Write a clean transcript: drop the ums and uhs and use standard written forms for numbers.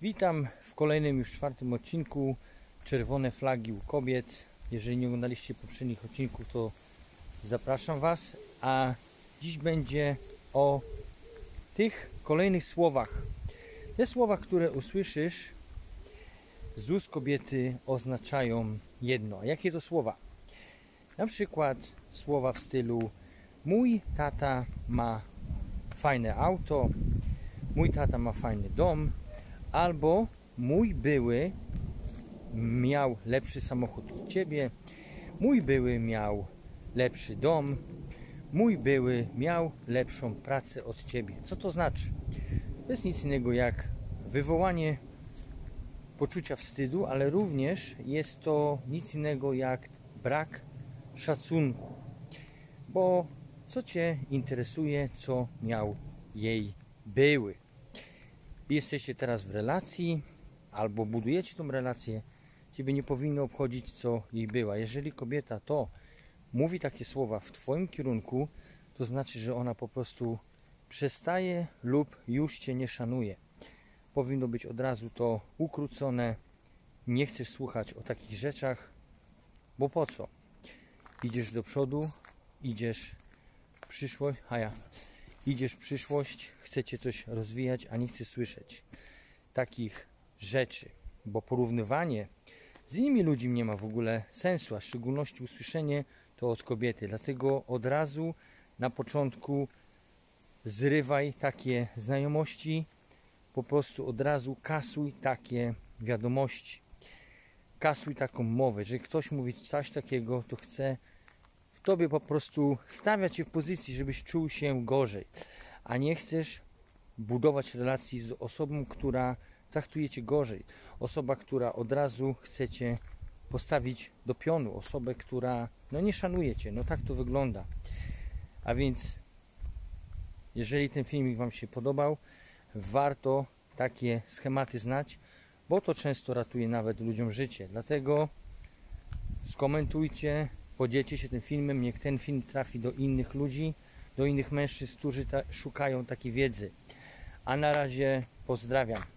Witam w kolejnym już czwartym odcinku Czerwone flagi u kobiet. Jeżeli nie oglądaliście poprzednich odcinków, to zapraszam Was. A dziś będzie o tych kolejnych słowach. Te słowa, które usłyszysz z ust kobiety, oznaczają jedno. A jakie to słowa? Na przykład słowa w stylu: mój tata ma fajne auto, mój tata ma fajny dom, albo mój były miał lepszy samochód od ciebie, mój były miał lepszy dom, mój były miał lepszą pracę od ciebie. Co to znaczy? To jest nic innego jak wywołanie poczucia wstydu, ale również jest to nic innego jak brak szacunku. Bo co cię interesuje, co miał jej były? Jesteście teraz w relacji albo budujecie tą relację, ciebie nie powinno obchodzić, co jej była. Jeżeli kobieta to mówi takie słowa w twoim kierunku, to znaczy, że ona po prostu przestaje lub już cię nie szanuje. Powinno być od razu to ukrócone. Nie chcesz słuchać o takich rzeczach, bo po co? Idziesz do przodu, idziesz w przyszłość, idziesz w przyszłość, chcecie coś rozwijać, a nie chcesz słyszeć takich rzeczy, bo porównywanie z innymi ludźmi nie ma w ogóle sensu, a w szczególności usłyszenie to od kobiety. Dlatego od razu na początku zrywaj takie znajomości, po prostu od razu kasuj takie wiadomości, kasuj taką mowę. Jeżeli ktoś mówi coś takiego, to chce w tobie po prostu stawiać się w pozycji, żebyś czuł się gorzej, a nie chcesz budować relacji z osobą, która traktuje cię gorzej, osoba, która od razu chce cię postawić do pionu, osobę, która nie szanuje cię. Tak to wygląda. A więc jeżeli ten filmik wam się podobał, warto takie schematy znać, bo to często ratuje nawet ludziom życie. Dlatego skomentujcie, podzielcie się tym filmem, niech ten film trafi do innych ludzi, do innych mężczyzn, którzy szukają takiej wiedzy. A na razie pozdrawiam.